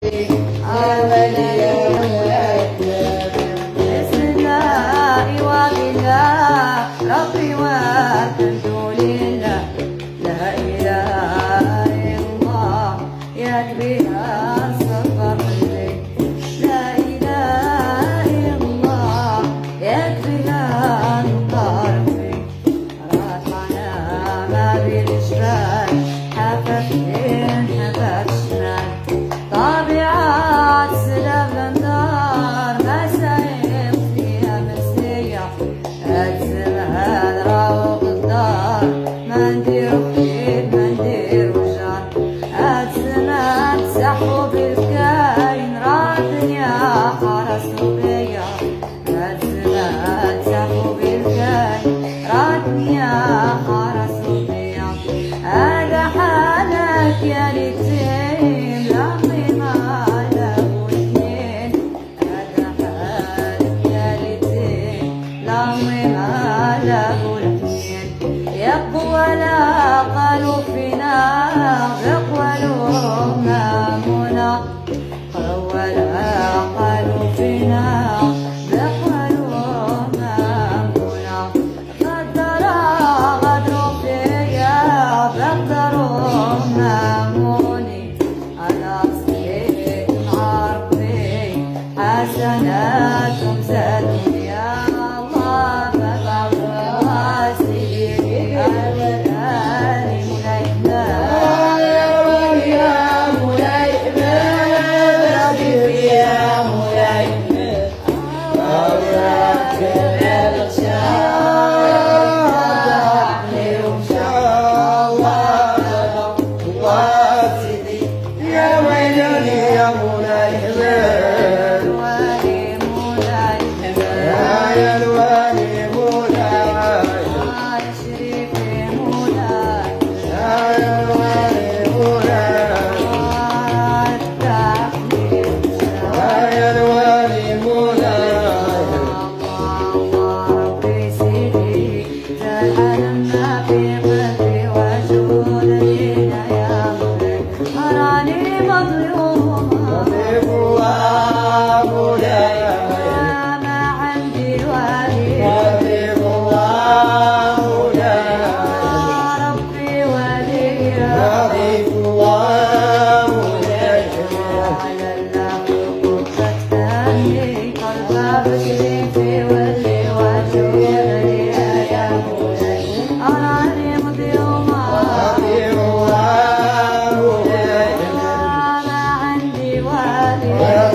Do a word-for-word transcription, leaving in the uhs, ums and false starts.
ربي والحمد لله، لا إله إلا الله يكفيها السفر الليل، لا إله إلا الله يكفيها النهار الليل، رحمنا ما بالجبال حفت من حفت شمال، طبيعة سلام للنار ما سايق فيها مرسية، الزمان راوق الدار ما نديرو خير ما نديرو جار، الزمان سحو بالكاين راه الدنيا خرسو بيا، الزمان سحو بالكاين راه الدنيا خرسو بيا، هذا حالك يا اليتيم لعمري ما له اثنين، هذا حالك يا اليتيم لعمري ما له اثنين، يقوى لا قالوا فينا يقولوا مامونا، ولا قالوا فينا يقولوا مامونا، غدروا غدروا فيا بقدروا ماموني، على صديق عربي حسناتهم زادوا يا الله فبعض سيدي الغالي ملينا، يا ملينا ربي يا ملينا، أوراق الغشاء اليوم شاء الله الله سيدي يا ويلي يا ملينا، الوالي ملينا يا الوالي ملينا، يا شريفي ملينا يا الوالي ملينا، يا الوالي ملينا، ربي سيدي تحلمنا في قلبي وجودي يا مولاي، أراني مظلومة طبيب الله مولاي، ما عندي ولي طبيب الله مولاي، ربي ولي طبيب الله مولاي، على الحقوق فتاني قلبها بشري في ولي وجودي يا مولاي، أراني مظلومة طبيب الله مولاي، ما عندي ولي